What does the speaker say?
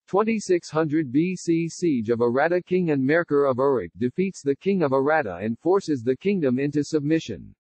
2600 BC Siege of Aratta. King Enmerkar of Uruk defeats the king of Aratta and forces the kingdom into submission.